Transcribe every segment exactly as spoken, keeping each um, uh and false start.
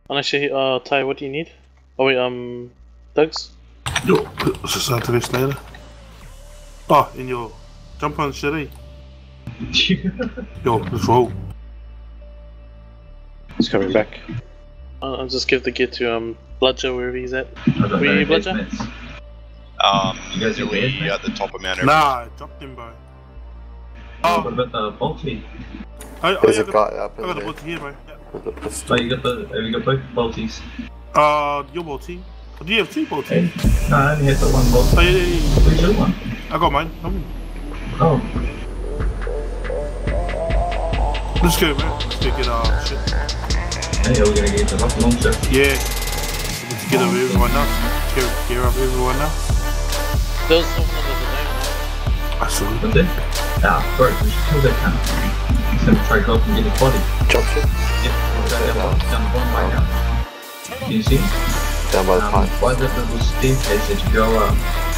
And actually, uh, Ty, what do you need? Oh wait, um, Doug's? Yo, what's the sound to this later? Oh, in your jump on shitty. Yo, let's roll. He's coming back. Uh, I'll just give the gear to um Bludger wherever he's at. Were you Bludger? Um, You guys do are we weird, at the top of Mount Everest? Nah, I dropped him, bro. Oh, What about the Balti? I, I, There's I a got, guy up I in got a there bolt here, bro. Yeah. with a Oh, pistol. you got the, have you got both Baltis? Uh, your bolty. Do you have two bolties? No, I only had the one Oh, Balti. yeah, yeah, yeah. Where's your one? I got mine. Come Oh, Let's go, man. Let's go get our shit. hey, we're gonna get the rocket launcher. Yeah. Let's get over everyone now. Gear, gear up everyone now. There's someone under the name. I saw it. What's it? Ah, bro, we should kill that cunt. He's gonna try to go up and get his body. Drop ship Yep, we'll go down, down the bottom right now. Can you see? down by the Um, pipe. by the little staircase that you go up.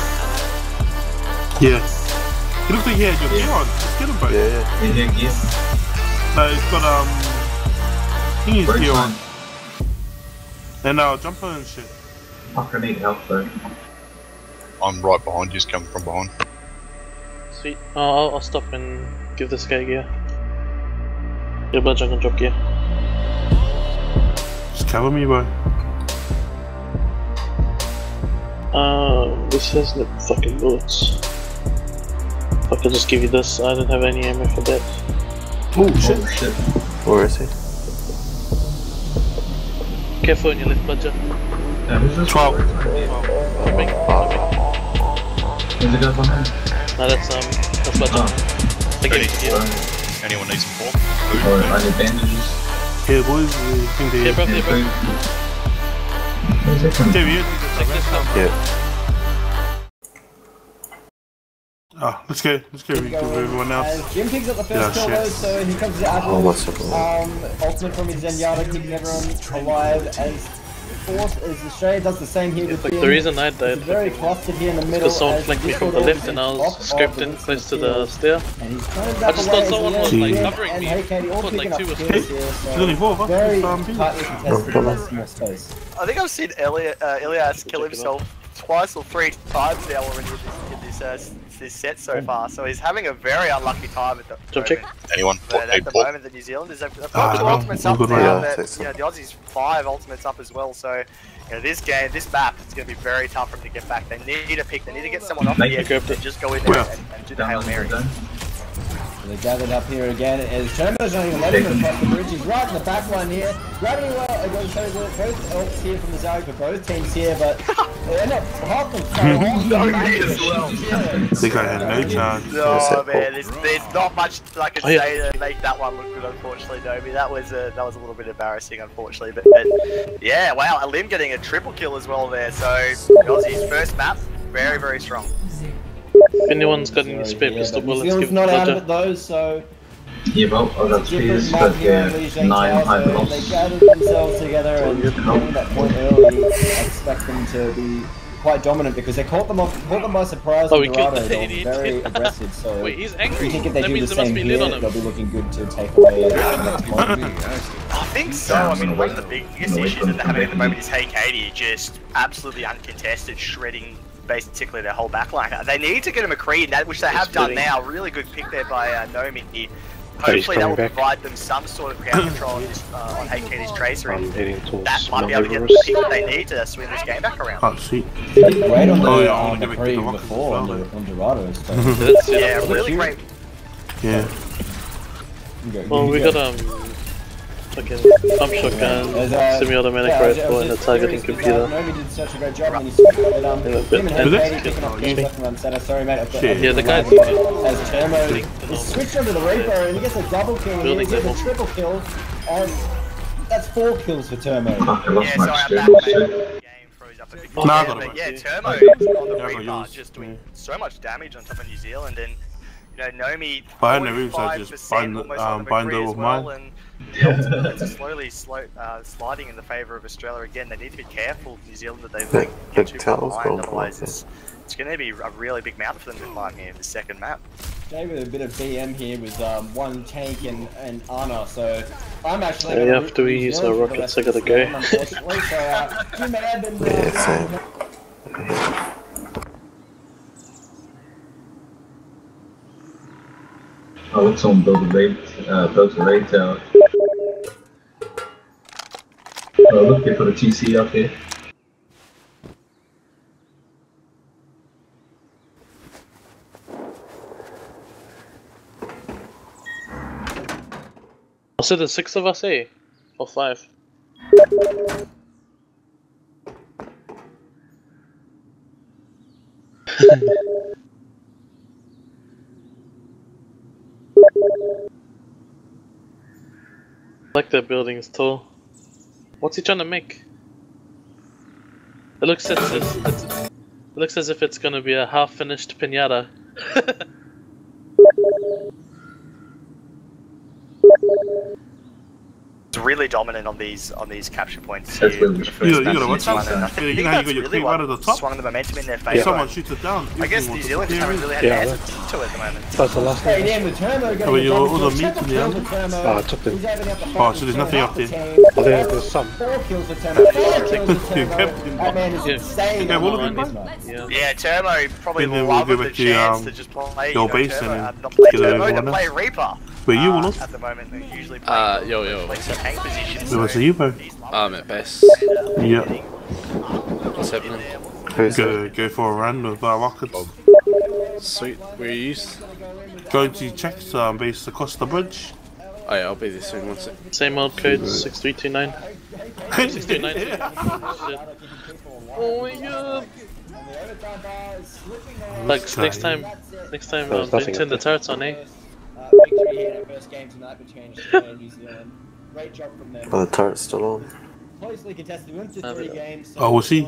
Yeah. He looks like he had your gear on. Let's get him, bro. Yeah, yeah. In here, gear. No, he's got, um... I think he's Bro, gear it's on. fine. And uh, jumper and shit. Fuck, I need help though. I'm right behind you, just coming from behind. Sweet. Oh, I'll, I'll stop and give this guy gear. Yeah, Bludger can drop gear. Just cover me, bro. Uh, this has no fucking bullets. If I could just give you this, I don't have any ammo for that. Oh, shit. Oh shit. Where is he? Careful on your left, Bludger. Yeah, who's this? twelve. Jumping, Fuck. jumping. There's a guy behind. No, that's um, that's Bludger. Oh, I give you gear. uh, Anyone need some pork? oh, I need bandages. Yeah, boys. I think they... Yeah, bro, yeah, bro. Where's that cunt? Yeah, we Take this stuff. Yeah. Ah, let's go. Let's go. We give everyone else. As Jim picks up the first Yeah, kill shit. though, so he comes to Oh, what's Apple. up? Um, ultimate from his Zenyatta, keeping everyone alive. As Force as Australia does the same here with Like Jim. the reason I It's died, very clustered here in the middle. because someone as flanked me from Discord the left is and I was off scoped of in the close to the field. stair. And he's trying to I back just away thought as someone he was is. like Jim covering and me. Hey Katie all Thought, picking like, up two was kills close. here, so There's only four of us. very Um, people. tightly contested in this small space. I think I've seen Eli uh, Ilias kill himself twice or three times now already in this, in this, uh, this set so far, so he's having a very unlucky time at the Jump moment. check. Anyone? But Need at the pork? moment, the New Zealanders have they've Ah, got two no, ultimates I'm up good now. with that. That, Yeah, take you know, the Aussies five ultimates up as well. So, you know, this game, this map, it's going to be very tough for them to get back. They need a pick. They need to get someone off Make the it edge and just go in there Well. and, and do the Hail Mary. They're gathered up here again as Chomo's not even letting him across the bridge. He's right in the back line here. Gravity well, it goes so good. Both ults here from the Zarya for both teams here, but they end up half them. I think I had no chance. Oh man, there's, there's not much I can Oh, yeah. say to make that one look good. Unfortunately, Nomi, that was a that was a little bit embarrassing, unfortunately. But, but yeah, wow, Alim getting a triple kill as well there. So the Aussies' first map, very very strong. If anyone's got any spare Yeah, pistol but New bullets, Zealand's give not out of it Bludger. though, so Yeah, well, I've got it's a spears, different map but here in yeah, Lijiang nine Tower, high so loss. they gathered themselves together and getting that point early. I expect them to be quite dominant because they caught them off, caught them by surprise Oh, on we killed Dorado. the They were idiot. very aggressive, so Wait, he's I angry. think if they That do means the there must same be here, lid on they'll him. be looking good to take away the next point. I think so. I mean, one of the biggest issues that they're having at the moment is Hey Katie just absolutely uncontested, shredding basically their whole backline. They need to get a McCree, that which they have done now. Really good pick there by uh, Nomi. Hopefully that will back. provide them some sort of ground control on, this, uh, on Hey Katie's Tracer, and heading towards that might be able to get Mount the Everest. pick that they need to swing this game back around. Oh, sweet. He did great on the, Oh, yeah, uh, I'm gonna McCree give it to the before on, Rockets the, on Dorado. So. That's it. Yeah, really great. Yeah. Go- Well, you we go. got um, fucking pump shotgun, There's, uh, semi-automatic yeah, I was- I rifle, was and a just targeting curious because, computer. uh, Nomi did such a great job when he switched it. Um, Yeah, him but- and Is Hey it? Katie picking up kills left and right center. Sorry, mate. I've got Shit. Yeah, the guy as Termo is switched onto the Reaper and he gets a double kill and he Building gets a level. triple kill. And that's four kills for Termo. Fuck, I lost Yeah, my sorry, I'm spears. back, shit. mate. Game froze up a bit. Nah, I Yeah, got it, but yeah, mate. Termo on the Yeah, I got Reaper yours. just doing Yeah. so much damage on top of New Zealand, and you know, Nomi Behind the roofs, I just forty-five percent bind- almost um, on the bind McCree over as well, mine. and the ultimate is slowly slow, uh, sliding in the favour of Australia again. They need to be careful, New Zealand, that they Big- don't get big too far towers behind, going for otherwise it. it's, it's going to be a really big map for them to climb here, the second map. Stay with a bit of B M here with um, one tank and, and Ana, so I'm actually Yeah, gonna after we New use Zealand our for the rockets, rest I of gotta this game, go. unfortunately, so uh, Jim Ab and, uh, Yeah, same. I want someone build a raid, uh, build a raid tower. Oh, look, they put a T C up here. Was it the six of us, eh? Or five? I like that building is tall. What's he trying to make? It looks as if it's, it looks as if it's gonna be a half-finished pinata. It's really dominant on these on these capture points That's here. really for the You first gotta, you gotta match watch this one, and I out. think You know how you that's got your really creep what right at the top. swung the momentum in their If favour. someone shoots it down, I guess you New want Zealand to just haven't really had Yeah, an answer to it at the moment. That's the last Hey, one. damn, the Turbo Oh, getting you're the all double the kill. meat Check in the the oven? Turbo. Oh, I took them. He's opening up the Oh, front, so there's he's nothing half up the there. team. Oh, there- there's some. Four kills for Turbo. Four kills for You Turbo. kept him. That man is Yeah. insane. Yeah, on what the have line we this done? month. Yeah. Yeah, Turbo probably And then love we'll the give it to, chance um, to just play your you know, base Turbo, and uh, not play get it Turbo, to everyone play else. Reaper. Where you Uh, want us? At the moment, they're usually Uh, playing yo, yo, like what's up? tank positions. Where was you, bro? I'm at best. Yeah. What's happening? Who's it? Go, go for a run with our rockets. Sweet. Where are you? Going to check um, base across the bridge. Oh yeah, I'll be there soon. One sec. Same old code, six three two nine. six three nine. Shit. Oh my god! Like, This next guy. time, next time, There's um, nothing turn the up there. turrets on, eh? Uh, victory here in our first game tonight between Australia and New Zealand. Great job from them. Oh, the turret's still on. Closely contested. We went to Uh, three games. So Oh, we'll see.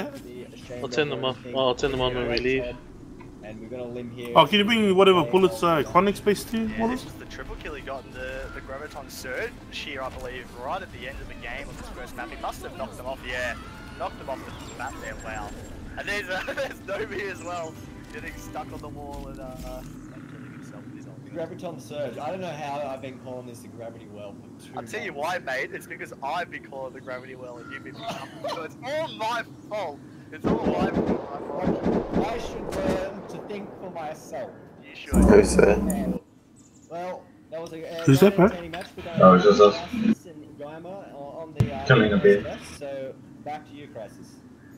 I'll turn them off. Well, I'll turn them on when we leave. And we're gonna limb here. Oh, can you bring whatever bullets uh, Chronix base to you, Yeah, Wallace? this was the triple kill he got in the, the Graviton Surge Sheer, I believe, right at the end of the game on this first map. He must have knocked them off, yeah. Knocked them off the map there, wow. And there's, uh, there's Nobi as well, getting stuck on the wall and uh, uh, killing himself with his ult. The Graviton Surge. I don't know how I've been calling this the Gravity Well for two I'll tell you months. why, mate. It's because I've been calling the Gravity Well and you've been jumping. So it's all my fault. It's all my fault. I should learn to think for myself. You should. Who's there? Well, that was a uh, Who's that, bro? entertaining match between No, it's just us. Crisis and Gaima on the uh, Coming a bit. So back to you, Crisis.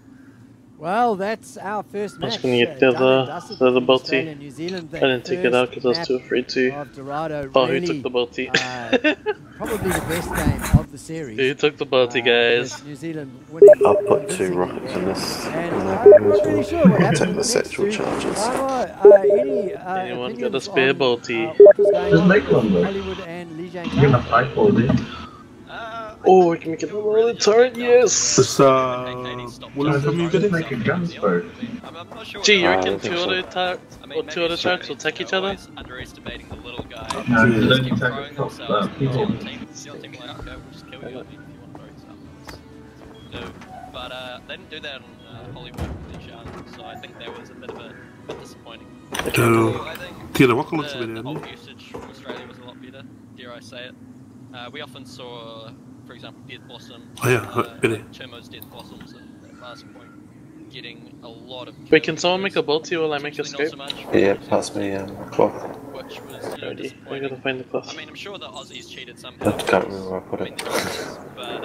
Well, that's our first I was match. gonna get uh, the done and other- dusted the other between Balti. Australia and New Zealand. I didn't take it out because I was too afraid to. Of Dorado, Oh, really, who took the Balti? uh, probably the best game of the series. Who took the Balti, Uh, guys? with New Zealand winning. I'll put two convincingly rockets in there. this. And And I'm then not really sure what happened. take in the next sexual two. charges. Uh, uh, any, uh, Anyone got a opinions spare on, Balti? uh, what was going Just on make with one, though. Hollywood and Lee Jane Give him a pipe all day. Oh, we can make it a little turret, yes! This uh, Wallace, come you get Just it? make a guns, bro. Gee, you Ah, I reckon don't think two so. auto tar or two auto turrets will attack each other? Underestimating the little guy. No, you Just don't keep attack throwing the top, themselves. uh, people. The team, the other team like, okay, we'll just kill you if you want to throw yourself. No, but uh, they didn't do that on uh, Hollywood and Dijon, so I think that was a bit of a bit disappointing. So, I think Tira, what looks a the, bit the in ult usage from Australia was a lot better, dare I say it. Uh, we often saw, for example, Death Blossom, Oh, yeah, uh, really. Chermo's Death Blossoms at that last point, getting a lot of Wait, can someone make a Balti while I make a Potentially scope? not so much, Yeah, pass me um, cloth. which was, you know, Already, I disappointing. gotta find the I cloth. mean, I'm sure the Aussies cheated I somehow. can't remember where I put I mean, it. the Aussies, but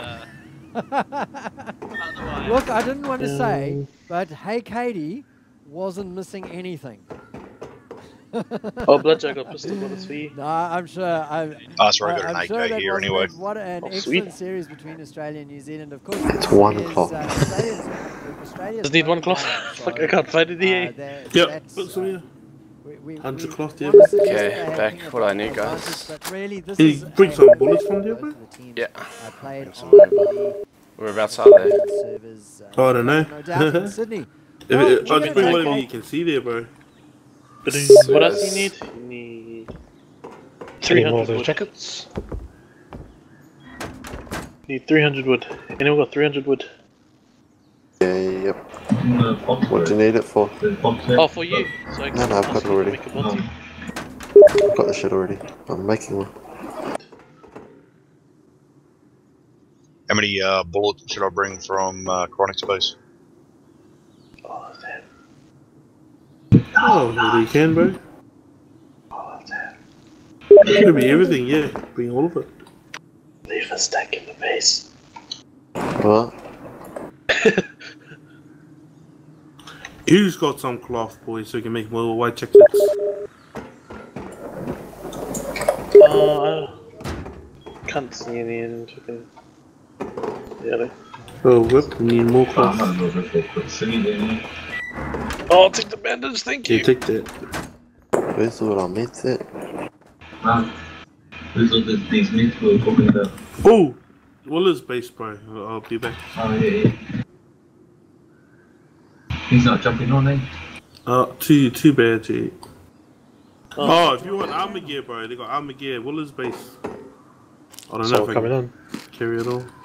uh, otherwise, Look, I didn't want to say, Um, but Hey Katie wasn't missing anything. Oh, Bloodjag got pistol bullets for you. No, I'm sure. I'm, Ah, sorry, I I- got an I'm eight sure K that here wasn't anyway. it. What an Oh, excellent sweet. series between Australia and New Zealand. Of course, It's one is, cloth. Uh, Australia's, Australia's Does need one home cloth? ground, Fuck, so, I can't find it uh, here. that- Yep, that's, put some uh, here. we- we- Hundred we cloth, wanna yeah. suggest Okay, they had back King of what I the need, advantage, guys. But really, this Hey, is bring a some really bullets good from there, both bro. of the teams, Yeah. uh, played Bring some on over. the Whereabouts are they? servers, uh, Oh, I don't know. No doubt in Sydney. If Well, it, we're I'll gonna just bring take whatever off. you can see there, bro. What else do you need? You need Three more of three hundred those wood. jackets. Need three hundred wood. Anyone got three hundred wood? Yeah, yep. Uh, box, What do you need it for? There's box there. Oh, for you. So I can No, no, I've ask got it you to already. make a Balti. I've got the shit already. I'm making one. How many uh, bullets should I bring from uh, Chronic Space? Oh, damn. Oh, well, you can, bro. Oh, damn. It's gonna be everything, yeah. Bring all of it. Leave a stack in the base. What? Who's got some cloth, boys, so we can make more white jackets? Oh, I can't see any in fucking. Yeah, Oh, whip, we need more I'm cloth. not going to put silly in. oh, I'll take the bandage, thank you. Yeah, take that. Where's all our mates at? Man, these are the, these meats we were talking about. Oh! Waller's base, bro. I'll I'll be back. Oh, yeah, yeah. He's not jumping on, eh? Uh, too, too bad, yeah. Oh, Oh, if you want armor gear, bro, they got armor gear. Waller's base. I don't It's know all if I coming can on. carry it all.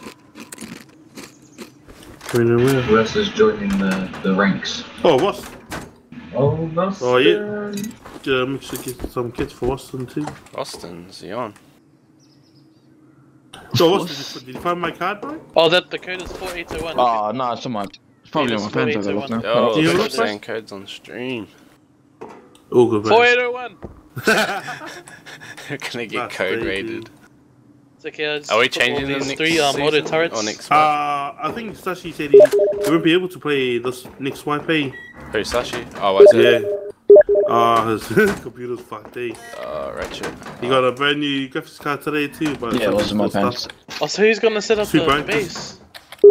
Carry it where? Who else is joining the, the ranks? Oh, what's? Oh, that's Oh, yeah. Uh, make sure to get some kits for Austin, too. Austin's he on? So, Austin, did you, did you find my card, bro? oh, that the code is four eight oh one. Oh, no, it's on my. It's probably on my phone's I got lost now. Yo, Do you stop look saying codes on stream. Oh, good, bro. four eight oh one! We're gonna get That's code crazy. raided. It's okay, I just Are we put all changing the these next three um, auto season? turrets. Or next Uh, wipe? I think Sashi said he, he won't be able to play this next wipe, eh? Who, Sashi? Oh, what's it? Yeah. Ah, uh, his computer's fucked, eh? Oh, wretched. He got a brand new graphics card today, too, but Yeah, it was in my still pants. stuck. Oh, so who's gonna set up Two the, the branches. base?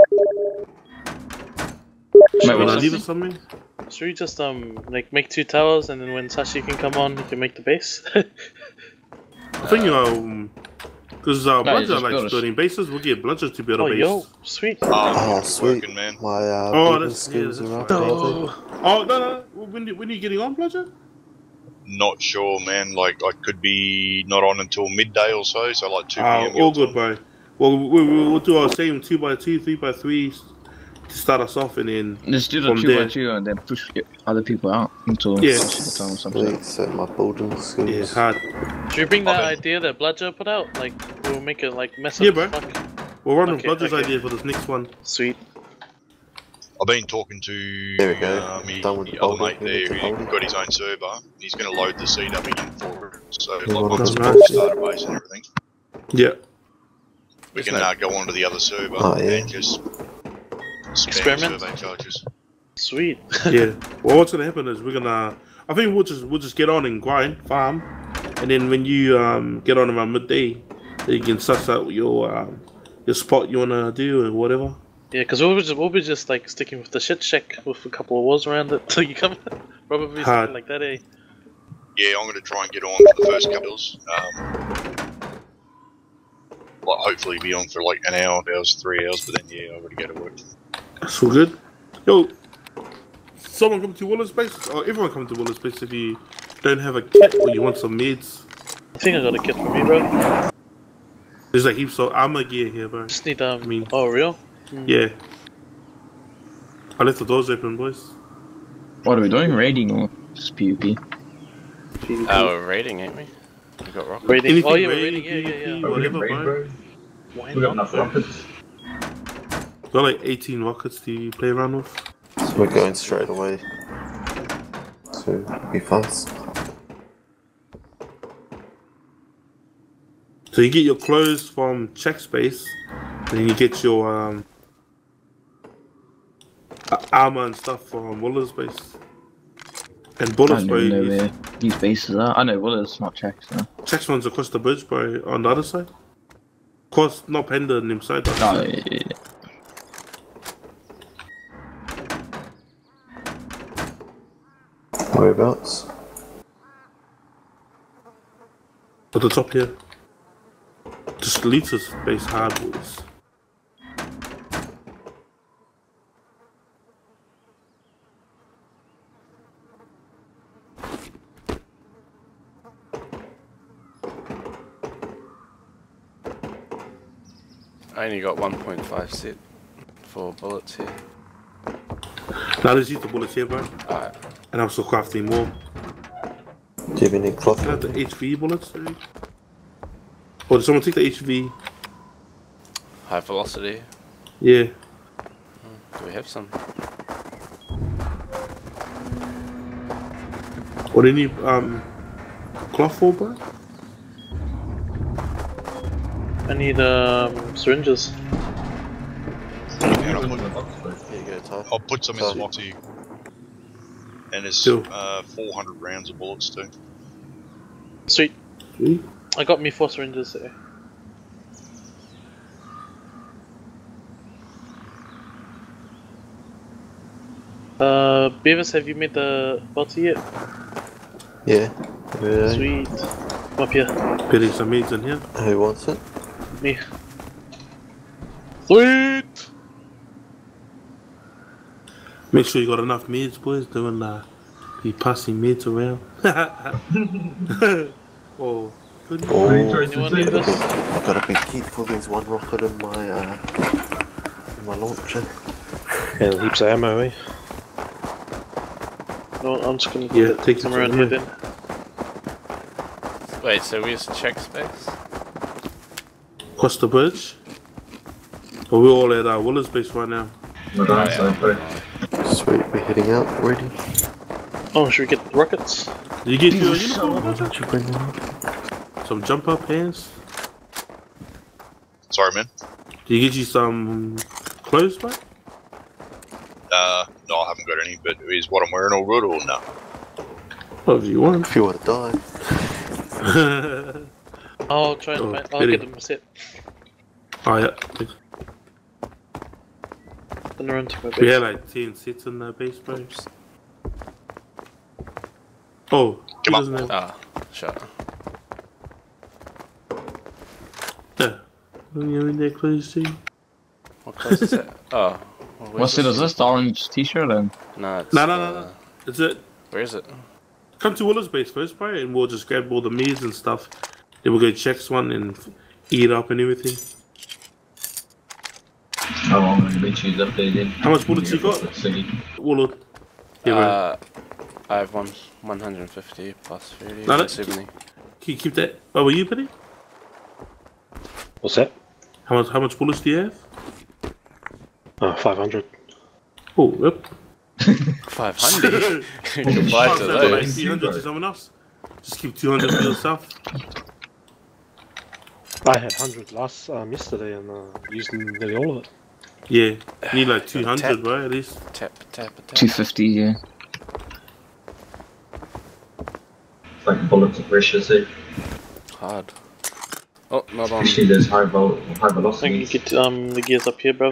Mate, Should what's I this? leave it somewhere? Should we just um like make two towers and then when Sashi can come on, he can make the base? I think, um, because uh, No, you Bludger just likes build a- building bases, we'll get Bludger to build a oh, base. yo, sweet. Um, Oh, it's sweet. working, man. My uh, Oh, building that's- yeah, skills that's are right. up. Oh, Oh, no, no, no. When, do- when are you getting on, Bludger? Not sure, man. Like, I could be not on until midday or so, so like two p m. Ah, all good, bro. Well, we, we, we'll do our same two by two, three by three to start us off, and then Just do the from two there. by two and then push other people out until Yeah. the time or something. Sweet, so my building skills. Yeah, hard. should we bring that Okay. idea that Bludger put out? Like, we'll make it like mess up. Yeah, bro. Fuck. We'll run with Okay, Bludger's okay. idea for this next one. Sweet. I've been talking to There we go. um, he, Done with the the other building, mate there we need to who build it. got his own server. He's going to load the seed up again for it. So, Yeah, like, well, once that's the nice. database and everything, Yeah. we can uh, go on to the other server Oh, yeah. and just spam Experiment? survey charges. Sweet. Yeah. Well, what's gonna happen is we're gonna. I think we'll just we'll just get on and grind farm, and then when you um get on around midday, then you can suss out your um your spot you wanna do or whatever. Yeah, because we'll be just we'll be just like sticking with the shit shack with a couple of walls around it till you come. Probably Hard. something like that, eh? Yeah, I'm going to try and get on for the first couple of um, like hopefully be on for like an hour, hours, three hours, but then yeah, I've got to go to work. That's all good. Yo, someone come to Willer's base, or everyone come to Willer's base if you don't have a kit or you want some meds. I think I got a kit for me, bro. There's like heaps of armor gear here, bro. Just need um. I mean- oh, real? Yeah. I left the doors open, boys. What are we doing? Raiding or just PvP? Oh, we're raiding, ain't we? We got rockets. Raiding. Anything Oh yeah, we're raiding, raiding. Yeah, yeah, yeah. PvP, Are we whatever, raid, bro. bro? Why We got not? enough bro? rockets. Got like eighteen rockets to play around with. So we're going straight away. So be fast. So you get your clothes from check space, and then you get your um, a- armor and stuff from Willer's base. And I bullets, don't bro. even know you- where these bases are. I know well it's not checks so. Checks one's across the bridge, bro, on the other side. Of course, not Panda on them side. but- Oh, yeah, yeah, yeah. Whereabouts? At the top here. Just Lisa's base hard, boys. I only got one point five set for bullets here. Now let's use the bullets here, bro. Alright. And I'm still crafting more. Do you have any cloth? Can I have the H V bullets? Sorry? Or did someone take the H V? High velocity. Yeah. Do we have some? Or do you need um, cloth for, bro? I need um, syringes. Yeah, I'll, put, Here you go, Ty. I'll put some in the Ty. box here. And there's Cool. uh, four hundred rounds of bullets too. Sweet. Sweet. I got me four syringes there. Uh, Beavis, have you made the bounty yet? Yeah. yeah. Sweet. Come up here. Putting some meds in here. Who wants it? Me. Sweet! Make sure you got enough meds, boys. Don't uh, be passing meds around. Oh, good. Oh, Anyone need this? I've got a big kit for there's one rocket in my uh, in my launcher. And heaps of ammo, eh? No, I'm just gonna Yeah, put take some some around here away. then. Wait, so we just check space? Across the bridge. But we're all at uh, Willis base right now. My dark side, bro. Sweet, we're heading out already. Oh, should we get rockets? Did you get your uniform? Why don't you bring them up? Some jump up pants? Sorry, man. Did you get you some clothes, bro? Uh, no, I haven't got any, but is what I'm wearing all good or no? What if you want? If you want to die. I'll try and Oh, find, I'll pity. get them a set. Oh yeah. Then run to my We base. had like ten sets in the base, bro. Oh, Come he on. doesn't have. Ah, shut. Yeah. Don't you have any clothes too? What close is it? Oh. Well, What set is this? The orange t-shirt and... No, it's, No, no, no, uh, no. Is it? Where is it? Come to Willis base first, bro, and we'll just grab all the meds and stuff. Then we'll go check one and eat it up and everything. Oh, I'm going to be choose up there then. How much bullets you got? City. Willow. Yeah, bro. Uh, I have one, one hundred fifty plus thirty, No, that- seventy. Can you keep that? Oh, were you Penny? What's that? How much? How much bullets do you have? Oh, five hundred. Oh, yep. five hundred? You can buy to those. three hundred to someone else. Just keep two hundred for yourself. I had one hundred last um, yesterday and uh, used nearly all of it. Yeah, you need like two Tap. hundred, bro, at least. Tap, tap, tap. two fifty, yeah. It's like bullets of pressure, eh? Hard. Oh, not on. Especially those high, vol high I think you velocities. get um, the gears up here, bruv.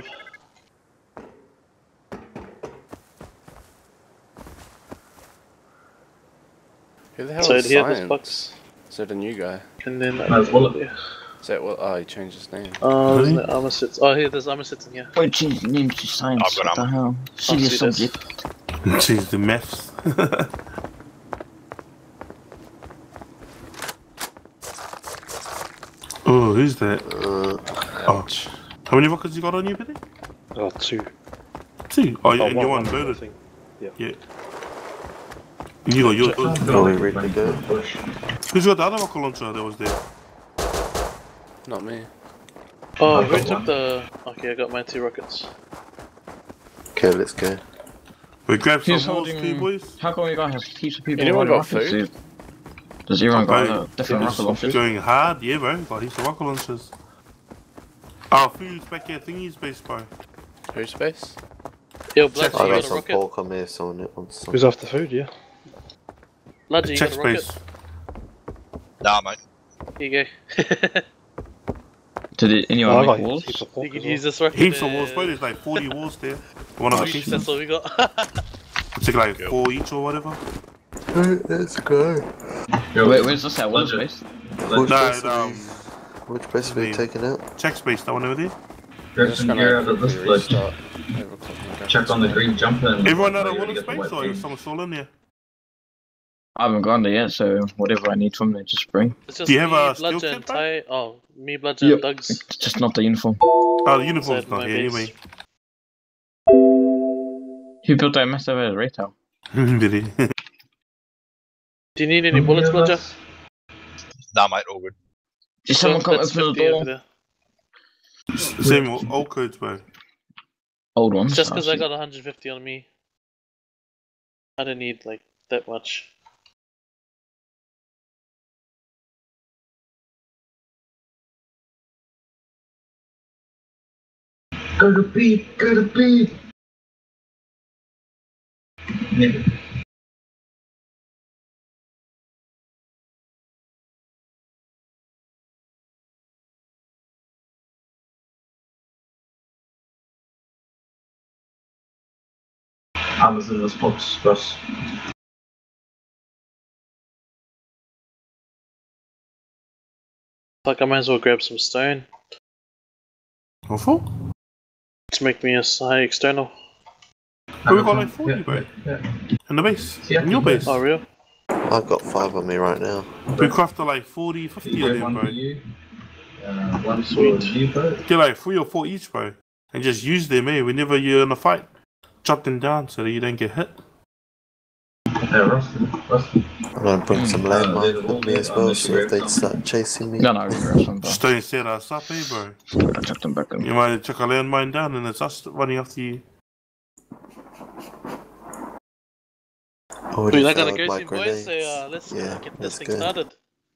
Who the hell So is here, this Science? box. Is that a new guy? And then Might as well. yeah. Is that what? Oh, he changed his name. Oh, Really? isn't it armor sits? Oh, here, there's armor sits in here. Wait, change the name to science. I've got What the ammo. hell? Serious see this. subject. Change the maths. Oh, who's that? Uh, Ouch. How many rockets you got on you, Penny? Oh, two. Two. Oh, yeah, Oh, and you one, one one, I birded. think. Yeah. You got yours. are we ready to go? Who's got the other rocket launcher that was there? Not me. Oh, I've who got took one. the... Okay, I got my two rockets. Okay, let's go. We grab some Who's walls, holding- two boys. How come we got have heaps of people Anyone holding got rockets, food? dude? Does everyone got Bro, a different it's rocket launcher? going hard, yeah, bro. Got heaps of rocket launchers. Our food's back here, thingy's base, bro. Who's space? Yo, Blood, Check you I got got a some rocket? pork on there, someone that wants some. Who's after food, yeah? Blood, you got Check a rocket? space. Nah, mate. Here you go. Did it, anyone Oh, I make got walls? heaps of You pork can as use well. this rocket. Heaps of uh, walls, bro. There's like forty walls there. One of the Sweet, pieces. that's what we got. We'll take like four each or whatever. Let's go. Yo, Wait, where's this at? What is Legend. space? Which No, base no, are um, we, which base are we the- taking out? check space, that one over there. Grab Just some gonna gear out of this quickly ledge. restart. Overclocking graphics. Check on the green jumper and... Everyone out of you Willis get the space white or beam. is someone still in there? I haven't gone there yet, so whatever I need from there, just bring. It's just Do you have me, a steel Bludgeon, kit, bro? Ty. Oh, me, Bludgeon, Yep. Doug's. It's just not the uniform. Oh, the uniform's Inside not my here base. anyway. Who built that massive uh, retail? Did he? Do you need any bullets, Roger? Nah, mate, all good. Did someone come That's open the fifty over door? there. Same old, old codes, bro. Old ones. Just Oh, because I shit. got one hundred fifty on me. I don't need, like, that much. Go to B, go to B. Nigga. Amazon was pops, Russ. Like, I might as well grab some stone What for? to make me a high external. Oh, we got like forty, Yeah, bro. yeah. In the base. Yeah. In your base. Oh, real? I've got five on me right now. We crafted like forty, fifty You of get them, one for bro. you, uh, one for Sweet. you, bro. Get like three or four each, bro. And just use them, eh? Whenever you're in a fight. Chop them down so that you don't get hit. Hey, Russ, Russ. I'm gonna bring some Uh, landmine they're with me as all well, good, so if unless they you start chasing me. No, no, we grab some. Just don't set us up, eh, bro? I chucked them back in. You might chuck a landmine down and it's us running after you. Already Dude, I gotta failed go my soon, boys, grenades. so uh, let's Yeah, uh, get let's this thing go. started.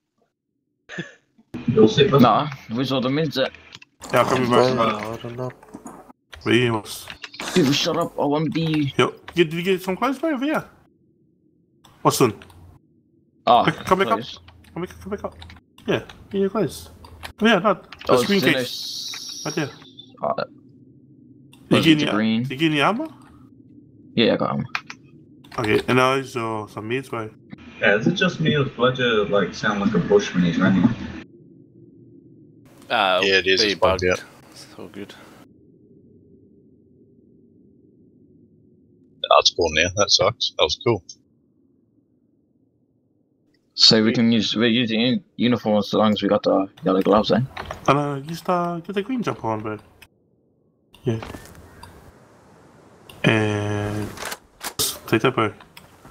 You'll see, Russ. Nah, where's all the mids at? Yeah, coming Bro, back. I don't know. Where you was? People shut up, I want B. Yo, you- did you get some clothes, bro, over here? Watson, Oh, Come- come back up. please. come back, come back up. Yeah, get your clothes. Oh, yeah, no, the Oh, screen it's in case. a- Right there. Oh, You Was get it any, green? you get any armor? yeah, I got him. Okay, and now is uh, some meds, bro. Yeah, is it just me or does Fledger like sound like a bush when he's running? Uh, Yeah, it is, Be it's bugged bugged. out. It's all good. Oh, it's gone now. That sucks. That was cool. So we can use, we're using uniforms so long as we got the yellow gloves, eh? And uh, just uh, get the green jump on, bro. Yeah. And take that, bro.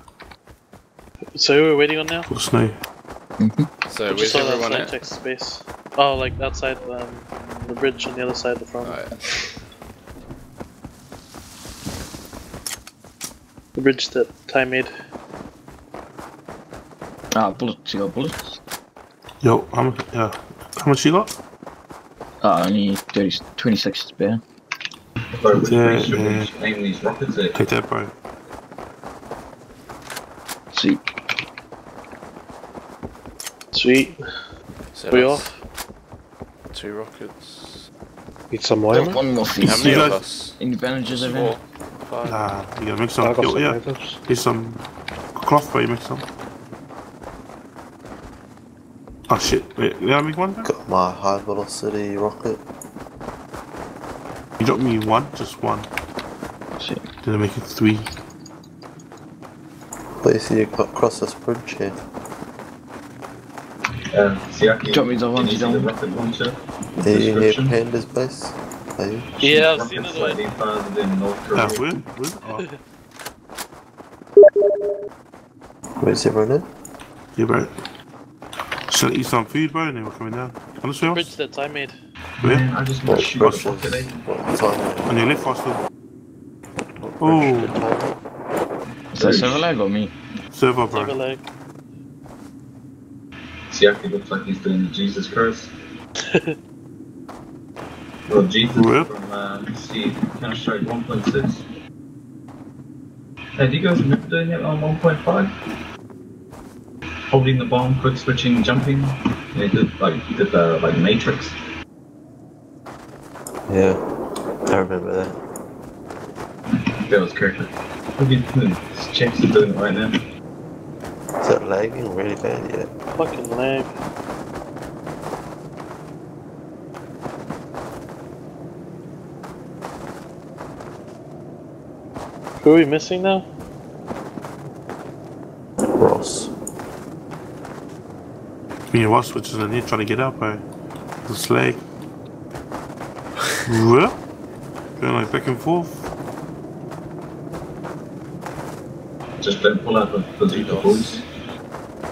So who are we waiting on now? For the snow. So I just where's saw everyone outside at? Texas space. Oh, like outside um, the bridge on the other side of the front. Alright. The bridge that Ty made. Ah, bullets, you got bullets? Yo, how much? Yeah, how much you got? Ah, only thirty, twenty-six spare. Bro, which Yeah, base should we yeah. aim these rockets at? Take that, bro. See. Sweet. So We that's off? Two rockets. Need some Got wire? one more How feast. many You of guys- us? Any advantages of Four. it? Five. Nah, you gotta make I some. got Yo, some yeah, items. here's some cloth, bro. You make some. Oh shit! Wait, you gotta make one, bro? Got my high velocity rocket. You dropped me one, just one. See. Did I make it three? But you see, you got across this bridge here. Uh, Siaki, Drop me the can one you you see the don't- rocket launcher? Are you near Description? Panda's base? Are you? Yeah, I've seen Rockets it slightly already. farther than North Ah, Korea. where? Where? Oh, Where's everyone in? yeah, bro. Should I eat some food, bro? And then we're coming down. On this way, Bridge Ross? that Ty made. Where? Man, I just want What to shoot bridge a rocket, is? eh? What time? On your left, Foster. What Oh. bridge is it? Is that server lag or me? Server, Server bro. lag. Siaki looks like he's doing the Jesus curse. Well, Jesus Rip. from uh, Steve, Counter-Strike one point six. Hey, do you guys remember doing it on one point five? Holding the bomb, quick switching, jumping. They did like did the like Matrix. Yeah, I remember that. That was perfect. Look at this chicks are doing it right now. Is that lagging really bad yet? Fucking lag. Who are we missing now? Ross. Me and Ross, which is in here trying to get out, bro. The slag. What? Going like back and forth. Just don't pull out the bazooka balls.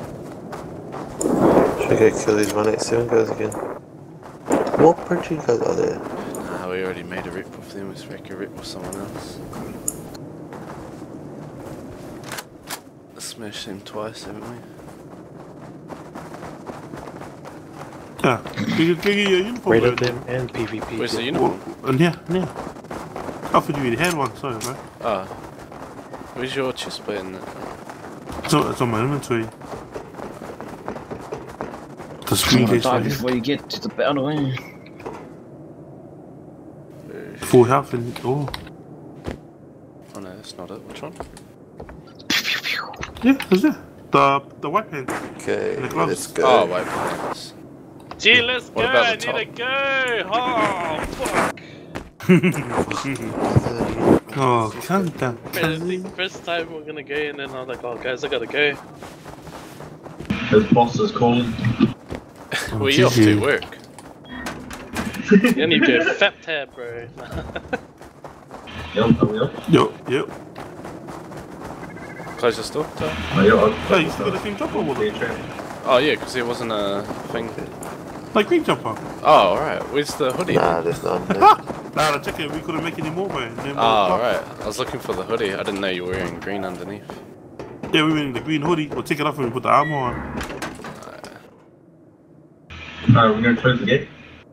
Should we go kill these one eighty-seven guys again? What bridge you guys are there? Nah, we already made a rip with them. Let's make a rip with someone else. Smashed him twice, haven't we? Yeah, you can get your uniform. Rated bro. them and PvP. Where's the uniform? Oh, yeah, yeah. I thought you had one, sorry, bro. Ah. Where's your chest plate in it? It's on, it's on my inventory. The screen Wanna case die right here. before you get to the battle, eh? Full health and oh. Oh no, that's not it. Which one? Yeah, that's it. The the white pants. Okay, And the gloves. let's go. Oh, white pants. Gee, let's What go! about I the need to go! Oh, fuck! Oh, calm down. Man, it's the first time we're gonna go, and then I'm like, oh, guys, I gotta go. His boss is calling. Well, you off to work. You need to do a fat tab, bro. Yep, are we up? Yo, yo. Close the store. Tom? No, you're up. Hey, you still got the green jumper with it? Oh yeah, because there wasn't a thing. Like green jumper. Oh, alright. Where's the hoodie? Nah, there's none. Nah, nah, check it. We couldn't make any more, bro. No more Oh, stuff. alright. I was looking for the hoodie. I didn't know you were wearing green underneath. Yeah, we were in the green hoodie. We'll take it off and we put the armor on. Alright, we're gonna close the gate.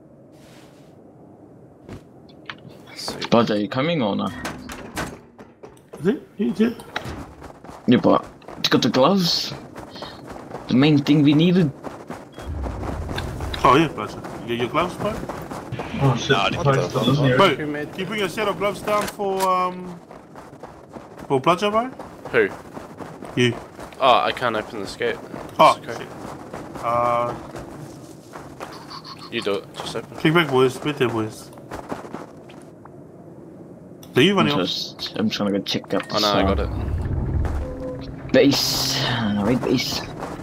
But are you coming or not? Is it? Yeah, yeah. Yeah, but you got the gloves. The main thing we needed. Oh, yeah, pleasure. You get your gloves, bro? Oh shit, Nah, close what the the listening fuck? area. Bro, can you bring a set of gloves down for, um... for Bludger, bro? Who? You. Oh, I can't open this gate. Oh, It's okay. shit. Uh... You do it. Just open. Kick back, boys. Wait there, boys. Are you I'm running off? just, I'm trying to go check out Oh the no, I got it. base. Uh, right base.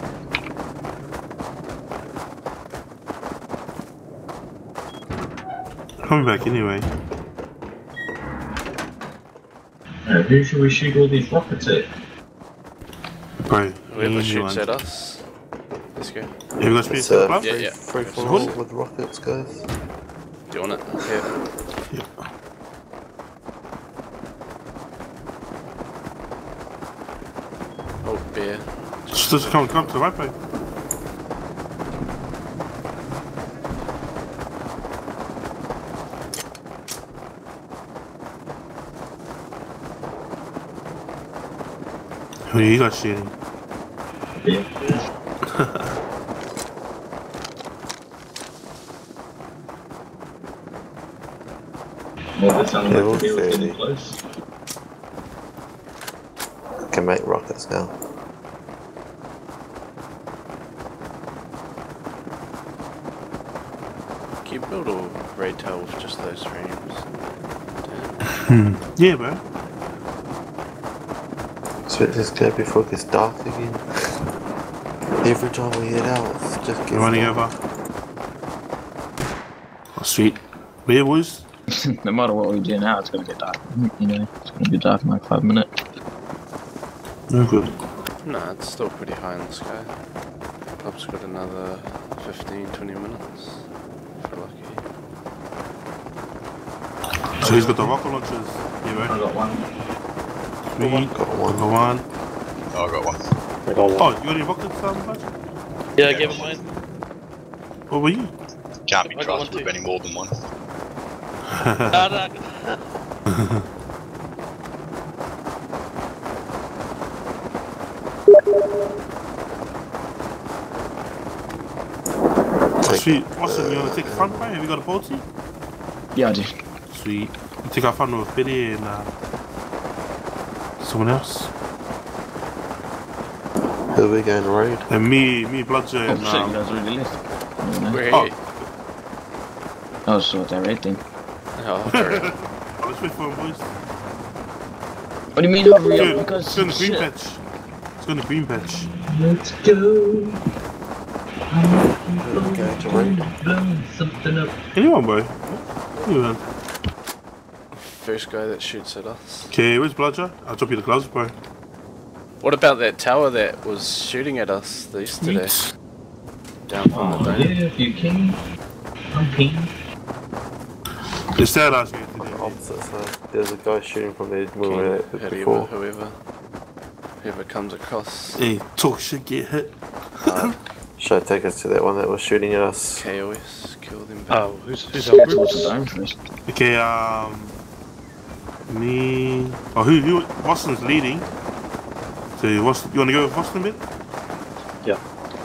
Coming back anyway. Alright, who should we shoot all these rockets at? Bro, Whoever easy shoots one. at us. Let's go. Yeah, we got speed It's set uh, gloves? Yeah, free, yeah. free for Hoodie? all with rockets, guys. Do you want it? Yeah. Yeah. Oh, beer. Just, just come, come to the right, bro. Oh, yeah, you got shooting. Yeah. Well, that sounded Yeah, like the deal was we'll getting see. close. Can make rockets now. Can you build a raid tail with just those frames? Hmm. Yeah, bro. So let's go before it gets dark again. Every time we head out, it's just gets We're running dark. over. Oh, sweet. Where, boys? No matter what we do now, it's gonna get dark. You know, it's gonna be dark in like five minutes. No good. Nah, it's still pretty high in the sky. Club's got another fifteen, twenty minutes. If we're lucky. So he's got the rocket launchers. Yeah, I bro. got one. Sweet. Got one. Got one. Oh, I got one. I got one. Oh, you got any rockets, um, bud? Yeah, I gave him mine. What were you? Can't be I got one trusted with too. any more than one. Nah, nah. Oh, sweet. Austin, you wanna take a front, bro? Have you got a bolty? Yeah, I do. Sweet. You take our front with Billy and, uh, someone else. Who are we going to raid? And me, me, Bludger, Oh and, shit, you um, guys already left. No, no. Where Oh. are you? Oh, so that right thing. Oh, hurry up. oh, let's wait for him, boys. What do you mean hurry Dude, up? Because it's going to green shit. patch. It's going to green patch. Let's go. Who are we going to raid? Blow something up. Anyone, bro? Anyone. First guy that shoots at us. Okay, where's Bludger? I'll drop you the gloves, bro. What about that tower that was shooting at us yesterday? Sweet. Down from the Oh, dome. yeah, if you can. I'm keen. It's that asking you to do. Opposite side. There's a guy shooting from there when we King, were at whoever, before. whoever, whoever comes across. Hey, talk shit, get hit. Uh, Should I take us to that one that was shooting at us? K O S, kill them back. Oh, who's who's our group? Towards the dome first. Okay, um, me. Oh, who? Who? Boston's leading. So, what's, you want to go with Boston a bit? Yeah.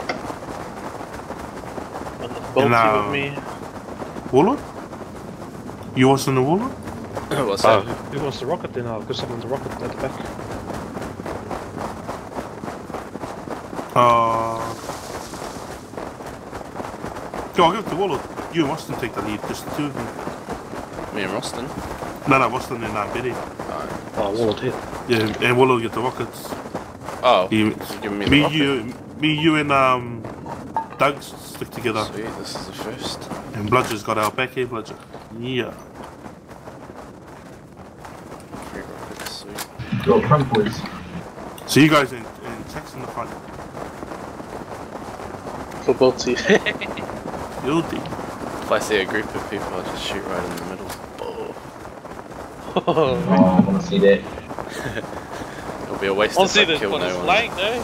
On the boat And, uh, with me. Warlord? You Boston the Warlord? What's Oh, that? who who wants the rocket then? I'll give someone the rocket at the back. Uh. Go, I'll give it to Warlord. You and Boston take the lead, just the two of you. Me and Roston. No, no, Boston and uh, Betty. Oh, Warlord here. Yeah, and Warlord get the rockets. Oh, You, you're giving me the me, rocket? you, me, you, and um, Doug stick together. Sweet, this is the first. And Bludger's got our back here, Bludger. Yeah. Three rockets, sweet. Go front, boys. So you guys in, in Texas in the front. For boatsy. You'll do. If I see a group of people, I'll just shoot right in the middle. Oh. Oh, I want to see that. It'll be a waste I'll if see I this kill one no is one. flying though.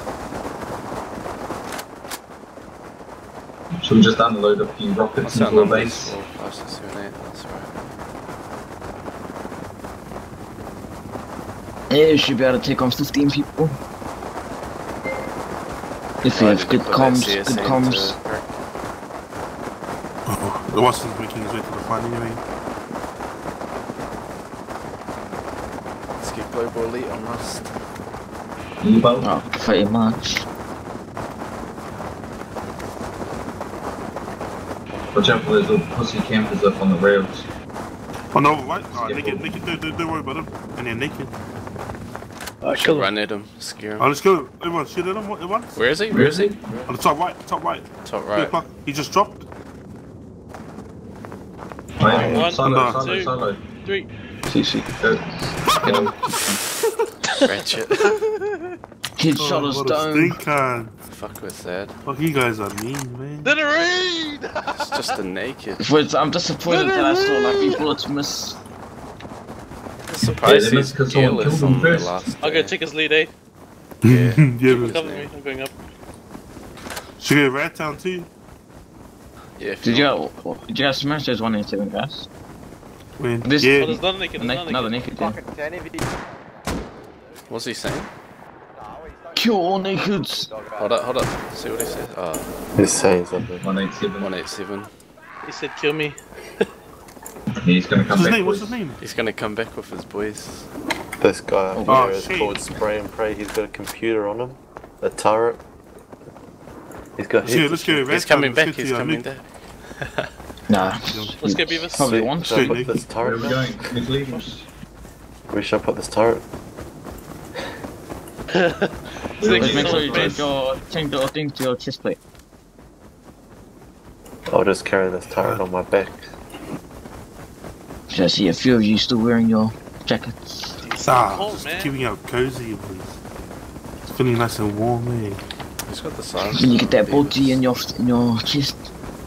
Should we just unload a few rockets What's that into a number? base? four, five, six, seven, eight, that's right. Yeah, you should be able to take on fifteen people. If you I have did good put that comms, C S good N comms. to break. Oh, the Watson's making his way to the front anyway. Let's get Global Elite on Rust. Ebo? Oh, pretty much. Watch out for those little pussy campers up on the rails. Oh no, right? Oh, naked, naked, don't, don't, don't worry about him. And then naked. I Should kill run at him, scare him. Oh, let's go. Everyone, shoot at him at once. Where is he? Where is he? On the top right, top right. Top Three right. o'clock. He just dropped. Right, One, solo, two, solo, solo. Three. See, see. Go. Get him. Ratchet. Kid Oh, shot us what a down. stink can. Fuck with that. Fuck, you guys are mean, man. Did it raid? It's just a naked. But I'm disappointed that I saw like three bullets miss. I'm surprised Yeah, he's because someone gearless killed him on the first. last I'll go day. check his lead, eh? Yeah. yeah, but Cover me, I'm going up. should we go Rat Town too? Yeah, if Did you want. guys, did you guys smash those one eighty-seven guys? When, This- Oh, yeah, there's another naked, there's Naked, another another naked. naked, yeah. What's he saying? Kill all nakeds! Hold up, hold up. See what he says. Oh, He's saying something. one eighty-seven. one eighty-seven. He said kill me. He's gonna come what's his back. name? What's boys. his name? He's gonna come back with his boys. This guy up Oh, here is shit. called Spray and Pray. He's got a computer on him, a turret. He's got Let's go, heads. let's go Rat He's Town. coming Let's back, go he's to, uh, coming Nick. back. Nah. Let's go Beavis. Probably want Should I Straight put naked. this Where are turret we down? going? Who's leading? Where should I put this turret? Let's Just make sure you base. change your, change your thing to your chest plate. I'll just carry this turret on my back. Should I see a few of you still wearing your jackets? Ah, cold, just man. keeping out cozy, boys. It's feeling nice and warm, eh? He's got the silence. When you get that bolty in your in your chest.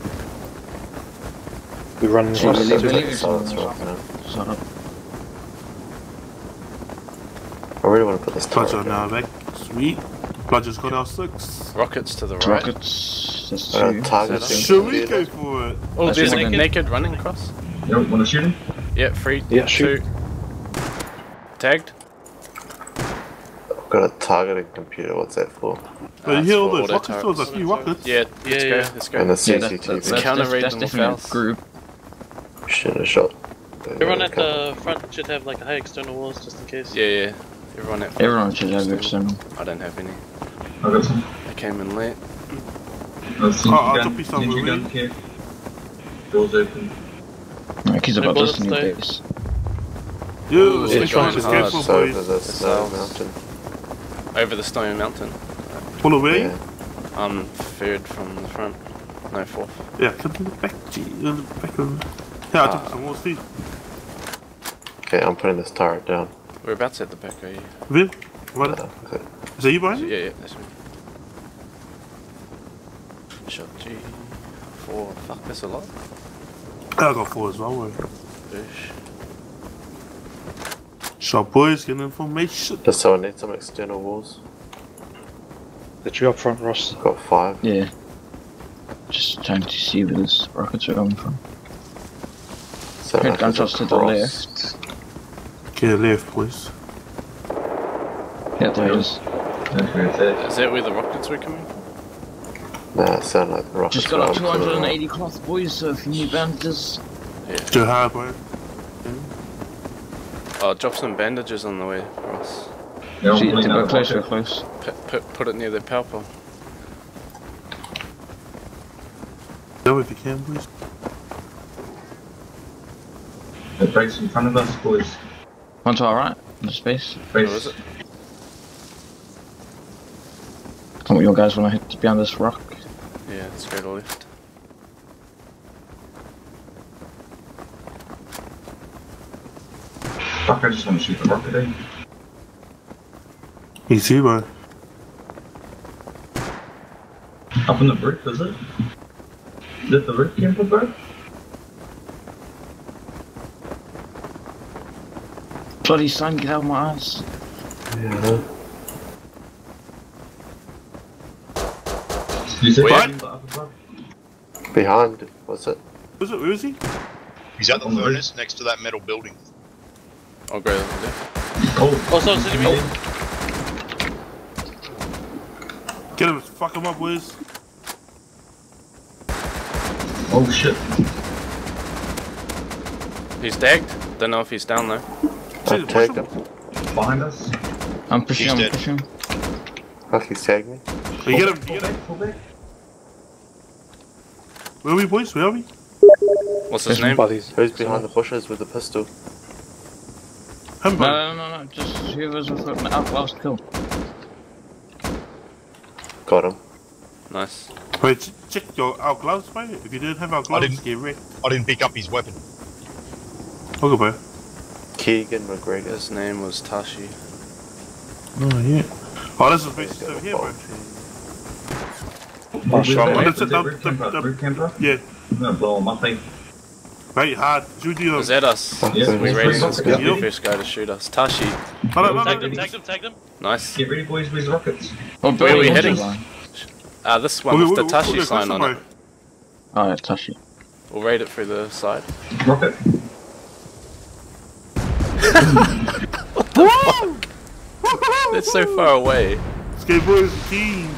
We run Should we across leave the it two leave it? Silence right now. Shut up. I really want to put this turret Bludger down. now back. Sweet. Bludger's got our six. Rockets to the right. Rockets. That's Uh, two. target Set up. Should we go for it? Oh, That's there's a naked. naked running across. You don't want to shoot him? Yeah, free. Yeah, shoot. Two. Tagged. I've got a targeting computer. What's that for? But Uh, you hear all for those auto rockets? turrets. Those are a few rockets. Yeah, let's Yeah, go, yeah. let's go. And the Yeah, C that's, C T V. that's, that's, Counter that's, raid that's them definitely fouls. a group. Shouldn't have shot. Everyone at the front should have like high external walls just in case. Yeah, yeah. Everyone at Everyone should have external. I don't have any. I got some. I came in late. I've seen Oh, you I'll gun. drop you some, Need your will gun here. Doors open. Alright, kids, I No got this in bullets your though. base. Yo, Ooh, let's which try one's to hard? careful, So boys. over the The snow cells. mountain. Over the stone mountain. Pull away. Yeah. I'm third from the front. No, fourth. Yeah, come to the back. Gee, uh, back on. Yeah, I took Ah. some more speed. Okay, I'm putting this turret down. Whereabouts at the back are you? Vin, what? Uh, okay. Is that you behind me? Yeah, yeah, that's me. Shot G. Four. Fuck, that's a lot. I got four as well, boy. Ish. Shot boys, get information. Does someone need some external walls? That you up front, Ross? Got five. Yeah. Just trying to see where these rockets are coming from. So Heard like gunshots to the across. left. Get left, please. Yeah, there it is. That's where it's at. Is that where the rockets were coming from? Nah, it sounded like the rockets. Just got up were two onto the hundred eighty cloth, boys, so if you need bandages. Yeah. Too hard, boy. Oh, drop some bandages on the way, Ross. Yeah, So you have to I'm go closer, pulling close. Put, put, put it near the power pole. Go if you can, please. The brakes in front of us, boys. One to our right, in the space. Brakes. Where is it? Come on, you guys want to hit behind this rock? Yeah, let's go to left. Fuck, I just want to shoot the rocket in. Easy, boy. Up on the roof, is it? Is it the roof camper, bro? Bloody sun, get out of my eyes. Yeah. You see What? him up above? Behind, what's it? Where's it? Where is he? He's at the furnace next to that metal building. I'll go left. Oh, Also, city me. Get him, fuck him up, boys. oh shit. He's tagged. Don't know if he's down though. I tagged him. Behind us. I'm pushing, He's I'm dead. pushing. Fuck, he's tagged me. You get him, Pull you get him. back, pull back. Where are we, boys? Where are we? What's his There's name? bodies. Who's behind the bushes with the pistol? Him, No, boy. no, no, no, just whoever's with it. Up last kill. Got him. Nice. Wait, ch check your our gloves, mate. If you didn't have our gloves, didn't. get wrecked. I didn't pick up his weapon. Okay, boy. Keegan McGregor. His name was Tashi. Oh, yeah. Oh, this is based over here, bro. Oh, shot, Oh, mate. that's it, Is it the- roof the- camper? the- Roof camper? Yeah. I'm gonna blow him up, eh? Right, hard. Should we do Is a... that us? Yeah, we yeah, raiding yeah. this guy, Yeah. the first guy to shoot us. Tashi. No, no, no, Tag no. them, tag them, tag them. Nice. Get ready, boys, with rockets. Oh, Where are we Billy, heading? what's his line? Ah, this one Okay, with the we'll- Tashi we'll go sign on closer, it. boy. Oh, yeah, Tashi. We'll raid it through the side. Rocket. It's so far away. Skateboards team.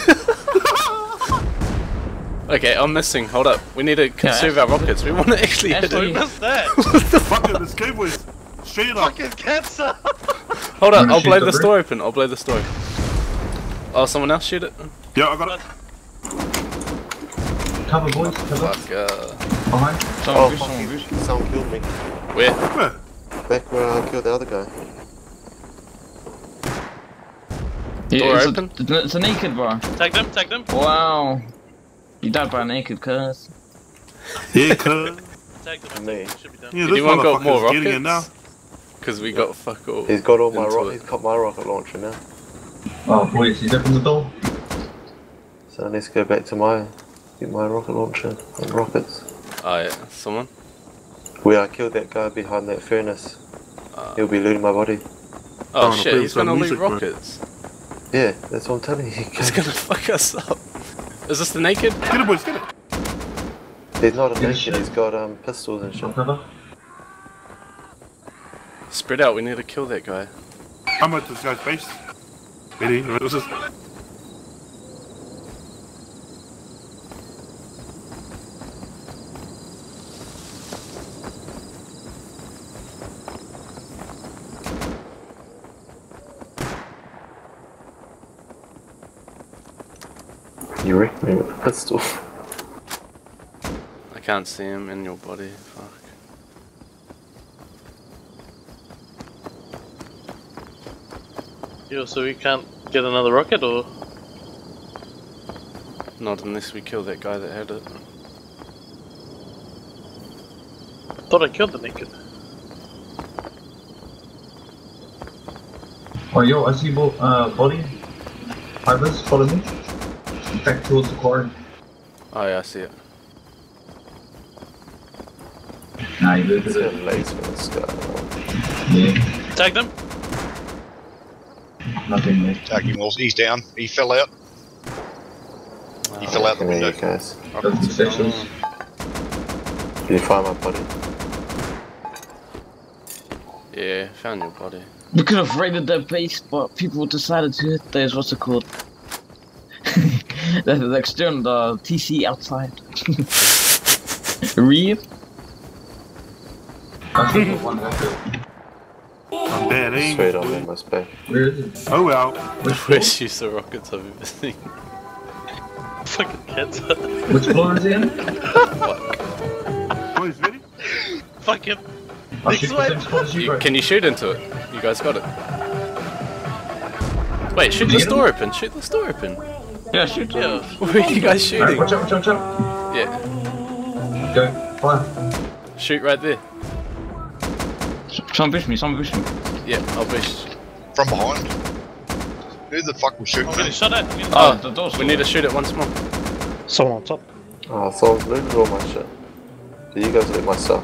Okay, I'm missing. Hold up. We need to conserve our rockets. We want to actually hit Ashley. it. What's that? Fuck it, the skateboards. Straight up. Fucking cancer. Hold up. Wanna I'll shoot blow the the brick? store open. I'll blow the store. Oh, someone else shoot it? Yeah, I got it. Cover, boys, cover. Fuck. Uh, Behind. Someone Oh, boost, fuck, someone he- boost. someone killed me. where? Where? Back where I killed the other guy. Yeah, Door it's open? A, it's a naked, bro. Tag them, tag them. Wow. You died by a naked, cuz. Yeah, cuz. Tag them. Me. Should be done. Yeah, this Anyone got more motherfucker's getting it now. rockets? Because we got fuck all. He's got all my into ro it. he's got my rocket launcher now. Oh, boys, he's opened the door. So I need to go back to my get my rocket launcher and rockets. Oh yeah, someone? Where I killed that guy behind that furnace. He'll be looting my body. Oh no, shit, play he's some gonna music, loot bro. rockets. Yeah, that's what I'm telling you. He's gonna fuck us up. Is this the naked? Get it, boys, get it. He's not a Yeah, naked, shit. he's got um pistols and shit. Cover. Spread out, we need to kill that guy. I'm at this guy's base. Ready? This is... You wrecked me with a pistol. I can't see him in your body. Fuck. Yo, so we can't get another rocket, or? Not unless we kill that guy that had it. Thought I killed the naked. Oh, yo, I see bo uh, body. Harvest, follow me. Back towards the quarry. Oh yeah, I see it. Nah, you look at It's got it. laser in the sky. Yeah, Tag them. nothing there. Tag him, Walls. He's down. He fell out. He fell out the Come here, window. you guys. Doesn't sections. Did you find my body? Yeah, found your body. We could have raided their base, but people decided to hit those, what's it called? the, the external, the T C outside. Real? That's the one that I'm dead, eh? Straight on in my space. Where is it? Oh well. Which use of rockets have you been seeing? Fucking kids. Which floor is it in? Boys, ready? Fucking. I'll This shoot way. the same spot as you, You, bro. can you shoot into it? You guys got it. Wait, shoot the door open. Shoot the door open. Yeah, shoot. Yeah. Where are you guys Alright, shooting? watch out, watch out, watch out. Yeah, Go, fire. shoot right there. Someone push me, someone push me. Yeah, I'll push. From behind. Who the fuck was shooting I'm getting at? shot at. I'm getting Oh, the door's we need to shoot it once more. Someone on top. Oh, someone's looted all my shit. Did you guys loot my stuff?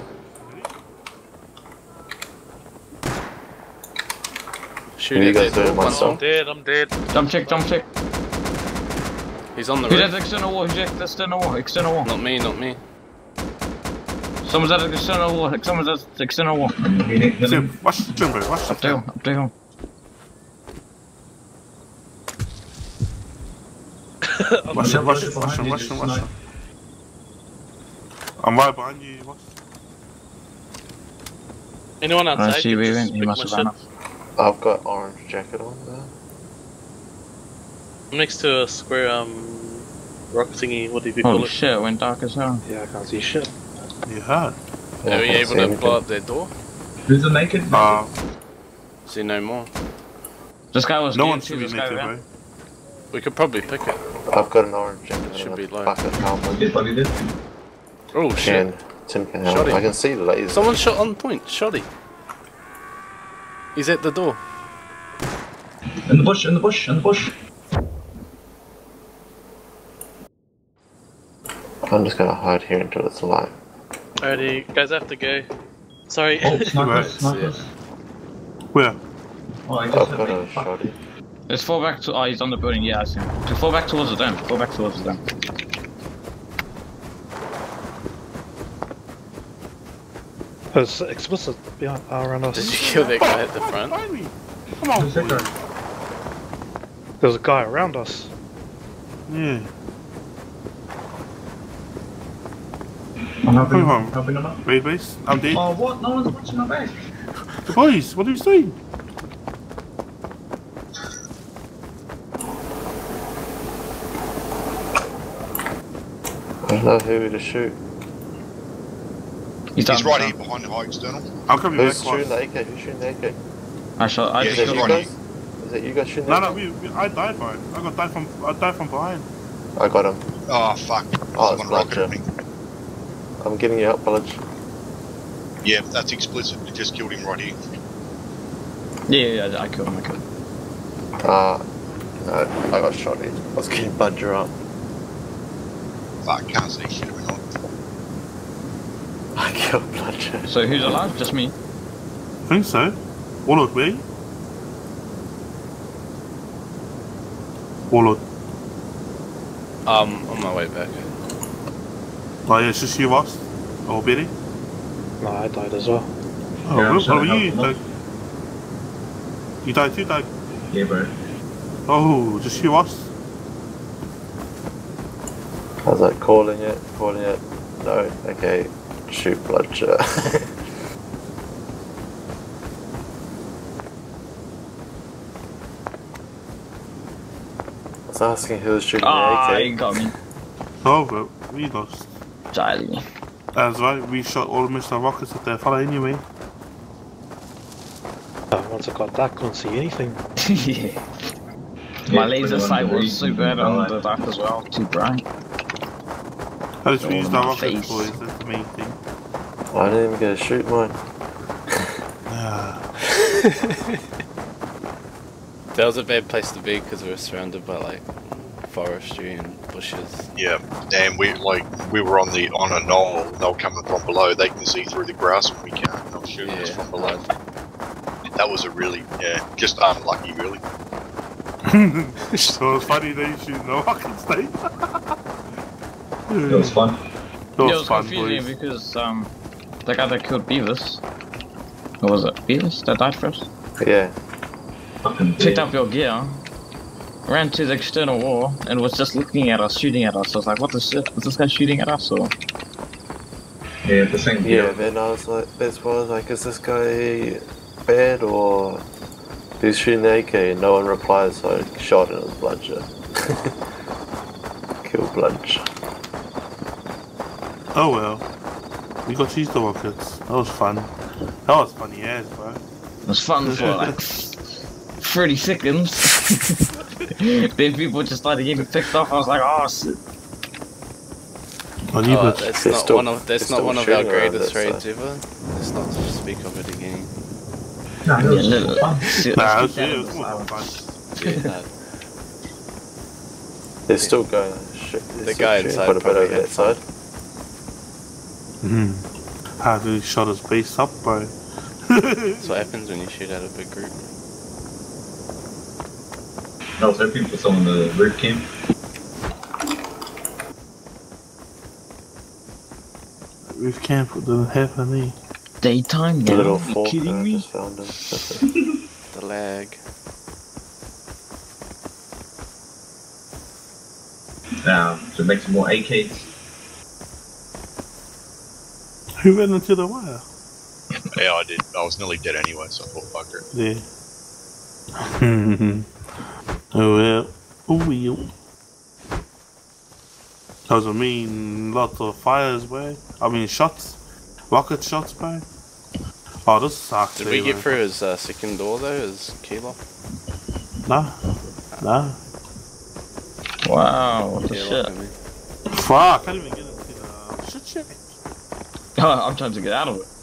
Shoot You it guys there. doing my Once stuff? more. I'm dead. I'm dead. Jump check, jump check. He's on the Who's at roof. the external wall? Who's at the external wall? External wall. Not me, not me. Someone's at the external wall. Someone's at the external wall. Sim, watch the stream, bro. Watch the Up there, stream. up there. Watch him, watch him, watch him, watch him, watch him. I'm right behind you. Watch. Anyone outside? I see where he Just went. He pick must my have shit. ran up. I've got orange jacket on there. I'm next to a square um rock thingy. What do you call Holy it? shit, it went dark as hell. Yeah, I can't see shit. You heard. Yeah, Are we I can't able see to anything. blow up their door? Who's the naked? Uh, See no more. This guy was no near one too, should be this guy naked, ran. bro. We could probably pick it. I've got an orange jacket Should and be a low. bucket helmet. Dead body dead. Oh shit. And tin can Shot helmet. him. I can see the lasers. Someone shot on point. Shotty. He's at the door. In the bush, in the bush, in the bush. I'm just gonna hide here until it's light. Alrighty, guys, I have to go. Sorry. Oh, snipers, Right, snipers. Where? Oh, I I've just got hit a me. Fuck. shotty. Let's fall back to. Oh, he's on the building. Yeah, I see him. To fall back towards the dam. Fall back towards the dam. There's explicit behind uh, around us. Did you kill that guy at the front? Behind me. Come on, Who's that boy. guy? There's a guy around us. Yeah. I'm helping him, Come on. helping him up. Raid base. I'm dead. Oh, what? No one's watching my back. Boys, what are you saying? I don't know who to shoot. He's, He's down, right down. here behind the high external. I'm coming Who's back. shooting Boss. the A K? Who's shooting the A K? I shot. I Yeah, Is just it he's you shot. right guys? here. Is it you guys shooting No, the no, A K? we, we, I died, bro. I got died from, I died from behind. I got him. Oh fuck. Oh, Someone it's rocketed Bludger. me. I'm getting you out, Village. Yeah, that's explicit. We just killed him right here. Yeah, yeah, yeah, I killed him. I killed him. Uh, no, I got shotty. I was getting Bludger up. Fuck, can't see shit going on. I killed Bludger. So who's alive? Just me. I think so. Warlord, where? Warlord. Um, on my way back. Oh yeah, it's just you, Ross. Or Betty. No, I died as well. Oh, Yeah, I'm what trying about to you, help Doug? You died too, Doug? Yeah, bro. Oh, just you, Ross? I was like, calling it, calling it. No, okay. Shoot Bludger. I was asking who was shooting Ah, the he A K. got me. Oh, but we lost. Charlie. That's right, we shot all of Mister Rockets at their fella anyway. Uh, once it got dark, couldn't see anything. Yeah. My laser sight was super bad on the dark as well. Too bright. I just All used in our my rockets, face. boys, that's the main thing. I didn't even get to shoot mine. Ah. That was a bad place to be because we were surrounded by like forestry and bushes. Yeah, and we like we were on the on a knoll. They were coming from below. They can see through the grass when we can't. They were shooting us from below. That was a really yeah, just unlucky really. So it's funny that you shoot no fucking state. It was fun. That was, yeah, it was fun, confusing boys. because um, the guy that killed Beavis, what was it, Beavis that died first? Yeah. Picked up your gear, ran to the external wall, and was just looking at us, shooting at us. I was like, what the shit? Was this guy shooting at us or? Yeah, the same Yeah, then I was like, that's why I was like, is this guy bad or he's shooting the A K? And no one replies, so I shot and it was Bludger. Kill Bludge. Oh well. We got cheese rockets. That was fun. That was funny as, bro. It was fun for like thirty seconds. Then people just started getting picked off. I was like, oh shit. Oh, you Oh, could- that's They're not still- one of that's they're not still one of our shooting around greatest it, raids so- ever. Let's not speak of it again. Nah, it was Yeah, no, fun. shit, Nah, let's it keep was, that it in was the more silence. fun. Yeah, no. They're still going. Shit, they're The still guy shooting inside quite a bit probably over had that fun. side. Mm-hmm. How do you shot his base up, bro? That's what happens when you shoot at a big group. I was hoping for someone to roof camp. Roof camp didn't happen, eh? Daytime The now? little Are you fork, kidding I me? just found him. The lag. Now, to make some more A Ks. Who ran into the wire? Yeah, I did. I was nearly dead anyway, so I thought fuck it. Yeah. Oh well. Oh well. That was a mean lot of fires, bro. I mean shots. Rocket shots, bro. Oh, this sucks. Did we eh, get bro. through his uh, second door though? His keylock? Nah. Nah. Wow, what the Keylock, shit? I mean. Fuck, I can't even get into the shit shit. Oh, I'm trying to get out of it.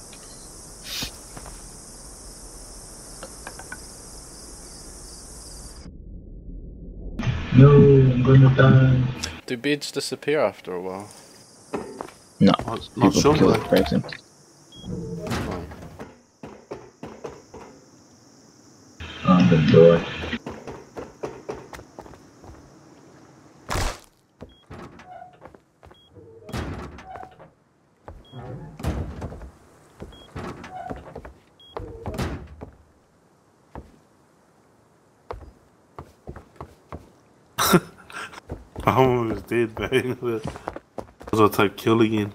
No, I'm gonna die. Do beds disappear after a while? No. Not People sure, kill bro. it, breaks him. Oh. I'm gonna die. I almost did, man. I was gonna type kill again.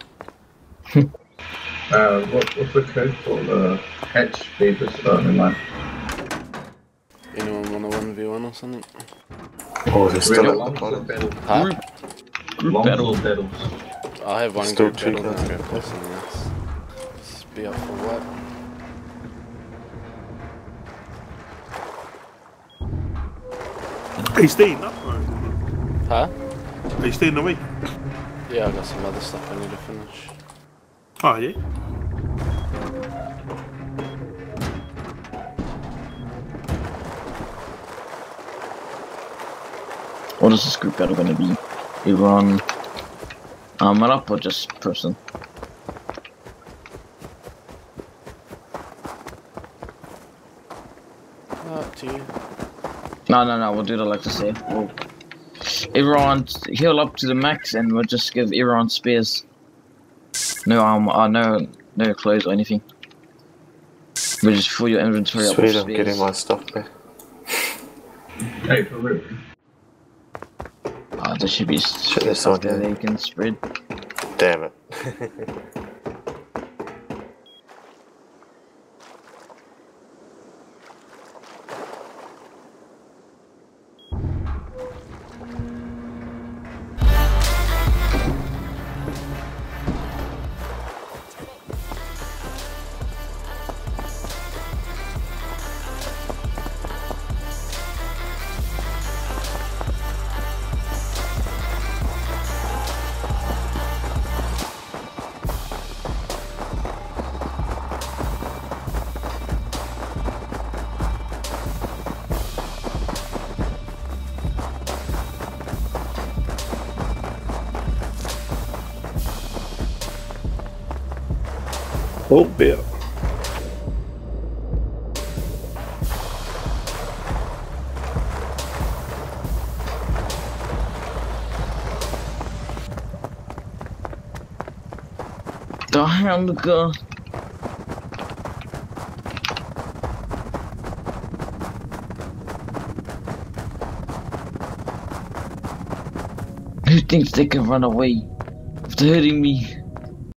Uh, what, what's the code for the hatch beavers? Oh, never mind. Anyone want a one v one or something? Oh, they're We still got at the longsword bottom. battles. Huh? Group Longsword battle. battles. I'll have one Still group two battle, then guys. I'll go play something else. Just be up for what? Are you staying up, bro? Huh? Are you staying awake? Yeah, I got some other stuff I need to finish. Oh, yeah? What is this group battle gonna be? Iran, um, up or just person? Oh, up to you. No, no, no, we'll do it like to say. We'll Iran heal up to the max and we'll just give Iran spears. No armor, uh, no, no clothes or anything. We'll just fill your inventory up with Sweet, I'm spears. getting my stuff back. Hey, for real. Oh, there should be Shit, there's stuff someone there here. they can spread. Damn it. Oh, bear. The hamburger. Who thinks they can run away after hurting me?